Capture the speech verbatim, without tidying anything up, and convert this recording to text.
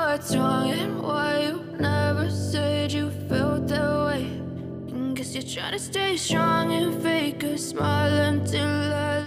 what's wrong and why you never said you felt that way. And guess you're trying to stay strong and fake a smile until I